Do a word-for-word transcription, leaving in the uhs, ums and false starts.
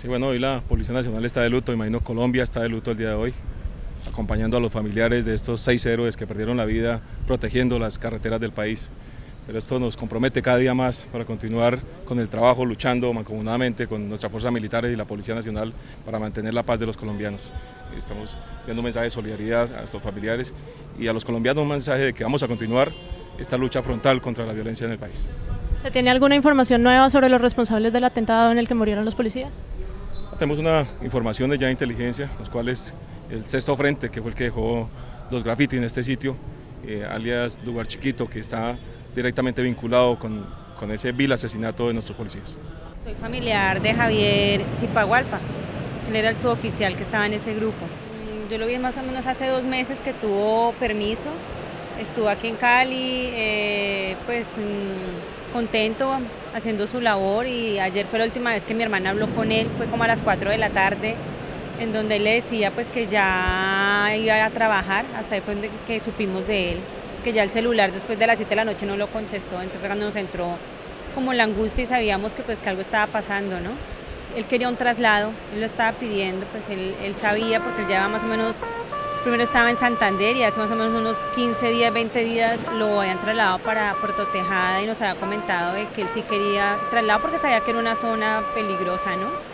Sí, bueno, hoy la Policía Nacional está de luto, imagino Colombia está de luto el día de hoy, acompañando a los familiares de estos seis héroes que perdieron la vida protegiendo las carreteras del país. Pero esto nos compromete cada día más para continuar con el trabajo, luchando mancomunadamente con nuestras fuerzas militares y la Policía Nacional para mantener la paz de los colombianos. Estamos enviando un mensaje de solidaridad a estos familiares y a los colombianos un mensaje de que vamos a continuar esta lucha frontal contra la violencia en el país. ¿Se tiene alguna información nueva sobre los responsables del atentado en el que murieron los policías? Tenemos una información de ya de inteligencia, los cuales el sexto frente, que fue el que dejó los grafitis en este sitio, eh, alias Dubar Chiquito, que está directamente vinculado con, con ese vil asesinato de nuestros policías. Soy familiar de Javier Zipagualpa, él era el suboficial que estaba en ese grupo. Yo lo vi más o menos hace dos meses que tuvo permiso, estuvo aquí en Cali, eh, pues mmm, contento haciendo su labor, y ayer fue la última vez que mi hermana habló con él, fue como a las cuatro de la tarde, en donde él le decía pues que ya iba a trabajar, hasta ahí fue donde que supimos de él, que ya el celular después de las siete de la noche no lo contestó, entonces cuando nos entró como la angustia y sabíamos que pues que algo estaba pasando, ¿no? Él quería un traslado, él lo estaba pidiendo, pues él, él sabía, porque él llevaba más o menos, primero estaba en Santander y hace más o menos unos quince días, veinte días lo habían trasladado para Puerto Tejada y nos había comentado de que él sí quería traslado porque sabía que era una zona peligrosa, ¿no?